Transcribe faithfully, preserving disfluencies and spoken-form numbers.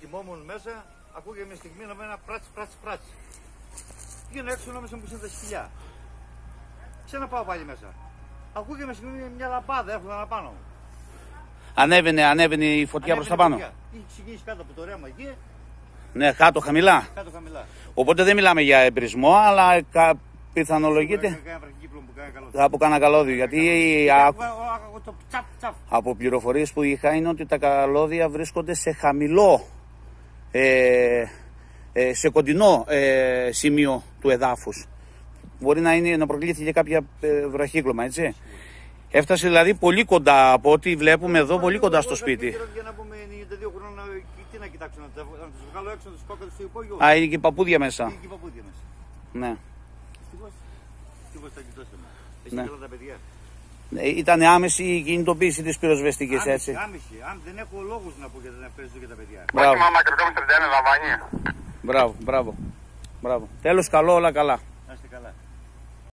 κοιμόμουν μέσα, ακούγε μια στιγμή να ένα πράτσι, πράτσι, πράτσι. Πήγαινα έξω νόμιζα μου πούσαν τα σκυλιά. Ξαναπάω πάλι μέσα. Ακούγε μια στιγμή μια λαμπάδα, έρχονταν να πάνω μου. Ανέβαινε, ανέβαινε η φωτιά προς τα πάνω. Είχε ξεκινήσει κάτω από το ρέμα εκεί. Ναι, κάτω χαμηλά. Κάτω χαμηλά. Οπότε δεν μιλάμε για εμπρισμό, αλλά κα... πιθανολογείται από κανένα καλώδιο. Γιατί α... από πληροφορίες που είχα είναι ότι τα καλώδια βρίσκονται σε χαμηλό, ε, ε, σε κοντινό ε, σημείο του εδάφους. Μπορεί να, είναι, να προκλήθηκε κάποια ε, βραχύκλωμα, έτσι. Έφτασε δηλαδή πολύ κοντά από ό,τι βλέπουμε εδώ, πολύ κοντά στο σπίτι. Τι να κοιτάξω, να τους βγάλω έξω, να τους πάω στο υπόγειο. Α, είναι και παππούδια μέσα. Είναι και παππούδια μέσα. Ναι. Ευτυχώς. Ευτυχώς τα κοιτώσαμε. Εσύ ναι. Καλά τα παιδιά. Ναι, ήταν άμεση η κινητοποίηση της πυροσβεστικής, έτσι. Άμεση, άμεση. Αν δεν έχω λόγους να πω για να παίζω για τα παιδιά. Μπράβο. Μπράβο, μπράβο. Μπράβο. Τέλος καλό, όλα καλά.